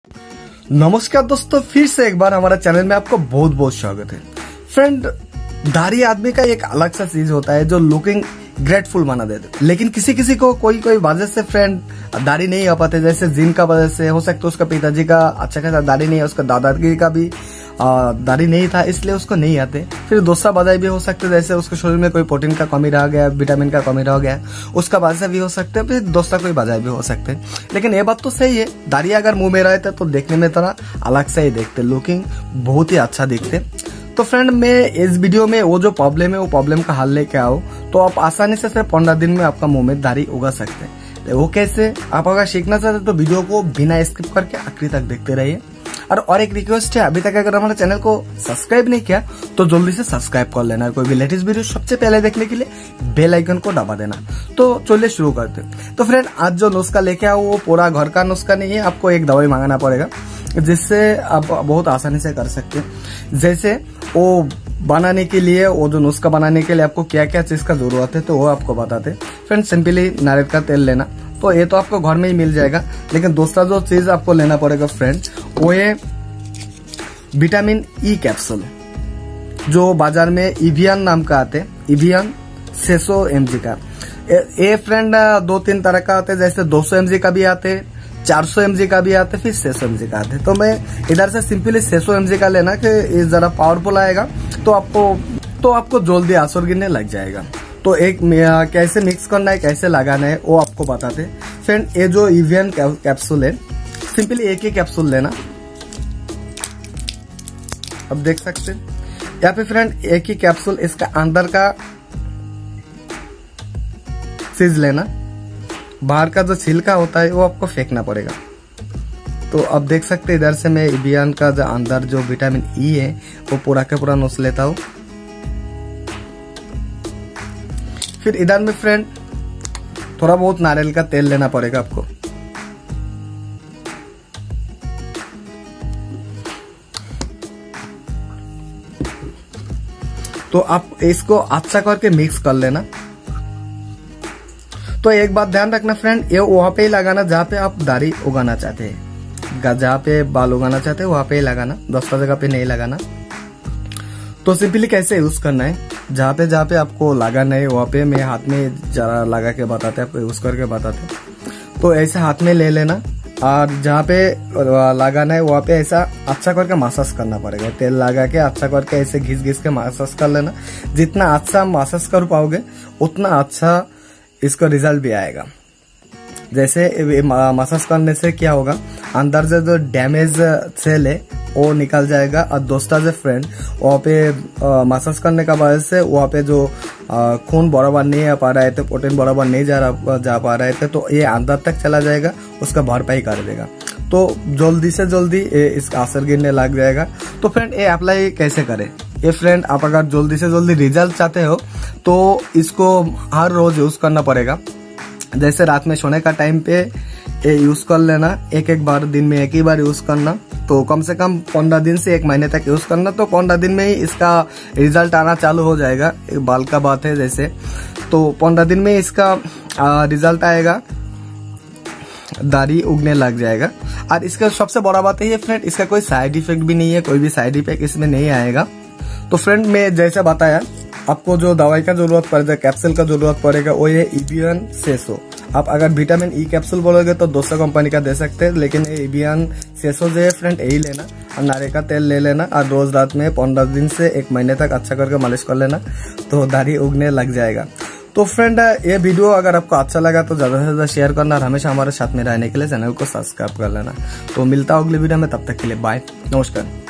नमस्कार दोस्तों, फिर से एक बार हमारे चैनल में आपको बहुत बहुत स्वागत है। फ्रेंड, दाढ़ी आदमी का एक अलग सा चीज होता है जो लुकिंग ग्रेटफुल बना देते, लेकिन किसी किसी को कोई कोई वजह से फ्रेंड दाढ़ी नहीं आ पाते। जैसे जिन का वजह से हो सकता है उसका पिताजी का अच्छा खासा दाढ़ी नहीं है, उसका दादाजी का भी दाढ़ी नहीं था इसलिए उसको नहीं आते। फिर दूसरा वजह भी हो सकता है, जैसे उसके शरीर में कोई प्रोटीन का कमी रह गया, विटामिन का कमी रह गया, उसका वजह भी हो सकता है। फिर दूसरा कोई वजह भी हो सकते हैं। लेकिन ये बात तो सही है, दाढ़ी अगर मुंह में रहते तो देखने में थोड़ा अलग से ही देखते, लुकिंग बहुत ही अच्छा दिखते। तो फ्रेंड, मैं इस वीडियो में वो जो प्रॉब्लम है वो प्रॉब्लम का हल लेके आओ तो आप आसानी से सिर्फ 15 दिन में आपका मुंह में दाढ़ी उगा सकते हैं। वो कैसे, आप अगर सीखना चाहते तो वीडियो को बिना स्किप करके आखिरी तक देखते रहिए। और एक रिक्वेस्ट है, अभी तक अगर हमारे चैनल को सब्सक्राइब नहीं किया तो जल्दी से सब्सक्राइब कर लेना। कोई भी लेटेस्ट वीडियो सबसे पहले देखने के लिए बेल आइकन को दबा देना। तो चलिए शुरू करते हैं। तो फ्रेंड, आज जो नुस्खा लेके आओ वो पूरा घर का नुस्खा नहीं है, आपको एक दवाई मंगाना पड़ेगा जिससे आप बहुत आसानी से कर सकते हैं। जैसे वो बनाने के लिए, वो जो नुस्खा बनाने के लिए आपको क्या क्या चीज का जरूरत है तो वो आपको बताते हैं। फ्रेंड, सिंपली नारियल का तेल लेना, तो ये तो आपको घर में ही मिल जाएगा। लेकिन दूसरा जो चीज आपको लेना पड़ेगा फ्रेंड, वो है विटामिन ई कैप्सूल, जो बाजार में इवियन नाम का आते हैं, इवियन 600 mg का। ये फ्रेंड 2-3 तरह का आते हैं, जैसे 200 mg का भी आते, 400 mg का भी आते, फिर 600 mg का आते। तो मैं इधर से सिंपली 600 mg का लेना कि ये जरा पावरफुल आएगा तो आपको जल्दी असर गिरने लग जाएगा। तो एक कैसे मिक्स करना है, कैसे लगाना है वो आपको बताते हैं। फ्रेंड, ये जो इवियन कैप्सूल है, सिंपली एक ही कैप्सूल लेना। अब देख सकते हैं यहाँ पे फ्रेंड एक ही कैप्सूल, इसका अंदर का चीज लेना, बाहर का जो छिलका होता है वो आपको फेंकना पड़ेगा। तो अब देख सकते हैं इधर से मैं इवियन का जो अंदर जो विटामिन ई है वो पूरा का पूरा नोच लेता हूँ। फिर इधर में फ्रेंड थोड़ा बहुत नारियल का तेल लेना पड़ेगा आपको। तो आप इसको अच्छा करके मिक्स कर लेना। तो एक बात ध्यान रखना फ्रेंड, ये वहां पे ही लगाना जहां पे आप दाढ़ी उगाना चाहते हैं, जहां पे बाल उगाना चाहते हैं वहां पे ही लगाना, दूसरा जगह पे नहीं लगाना। तो सिंपली कैसे यूज करना है, जहाँ पे आपको लगाना है वहां पे मैं हाथ में जरा लगा के बताते हैं, आपको यूज करके बताते। तो ऐसे हाथ में ले लेना और जहाँ पे लगाना है वहां पे ऐसा अच्छा करके मसाज करना पड़ेगा। तेल लगा के अच्छा करके ऐसे घिस घिस के मसाज कर लेना। जितना अच्छा मसाज कर पाओगे उतना अच्छा इसका रिजल्ट भी आएगा। जैसे मसाज करने से क्या होगा, अंदर से जो डैमेज सेल है वो निकल जाएगा। और दूसरा जो फ्रेंड, वहाँ पे मसाज करने का वजह से वहाँ पे जो खून बराबर नहीं आ पा रहा है, तो प्रोटीन बराबर नहीं जा पा रहा है, तो ये अंदर तक चला जाएगा, उसका भरपाई कर देगा। तो जल्दी से जल्दी इसका असर गिरने लग जाएगा। तो फ्रेंड, ये अप्लाई कैसे करें? ये फ्रेंड, आप अगर जल्दी से जल्दी रिजल्ट चाहते हो तो इसको हर रोज यूज करना पड़ेगा। जैसे रात में सोने का टाइम पे ये यूज कर लेना, एक बार दिन में एक ही बार यूज करना। तो कम से कम 15 दिन से 1 महीने तक यूज करना। तो 15 दिन में ही इसका रिजल्ट आना चालू हो जाएगा। बाल का बात है जैसे, तो 15 दिन में इसका रिजल्ट आएगा, दाढ़ी उगने लग जाएगा। और इसका सबसे बड़ा बात है ये फ्रेंड, इसका कोई साइड इफेक्ट भी नहीं है, कोई भी साइड इफेक्ट इसमें नहीं आएगा। तो फ्रेंड, मैं जैसा बताया, आपको जो दवाई का जरूरत पड़ेगा, कैप्सूल का जरूरत पड़ेगा, वो ये इवियन 600। आप अगर विटामिन ई कैप्सूल बोलोगे तो दूसरा कंपनी का दे सकते हैं, लेकिन इवियन 600 जो है फ्रेंड यही लेना। और नारियल का तेल ले लेना और रोज रात में 15 दिन से 1 महीने तक अच्छा करके मालिश कर लेना, तो दाढ़ी उगने लग जाएगा। तो फ्रेंड, ये वीडियो अगर आपको अच्छा लगा तो ज्यादा से ज्यादा शेयर करना और हमेशा हमारे साथ में रहने के लिए चैनल को सब्सक्राइब कर लेना। तो मिलता हूँ अगले वीडियो में, तब तक के लिए बाय, नमस्कार।